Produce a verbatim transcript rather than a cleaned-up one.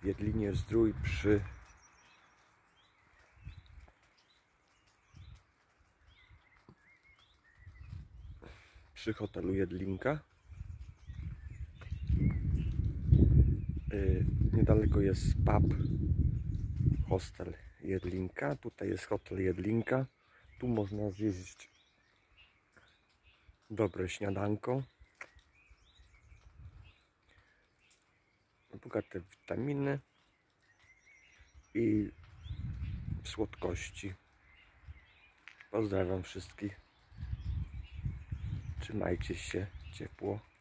Jedlinie Zdrój przy przy hotelu Jedlinka. Yy, niedaleko jest pub, hostel Jedlinka. Tutaj jest hotel Jedlinka. Tu można zjeść dobre śniadanko, bogate w witaminy i słodkości. Pozdrawiam wszystkich. Trzymajcie się ciepło.